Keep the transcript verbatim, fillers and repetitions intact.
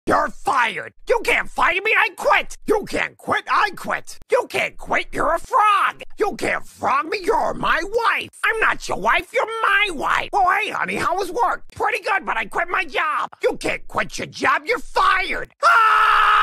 You're fired. You can't fire me. I quit. You can't quit. I quit. You can't quit. You're a frog. You can't frog me. You're my wife. I'm not your wife. You're my wife. Oh, hey, honey, how was work? Pretty good, but I quit my job. You can't quit your job. You're fired. Ah!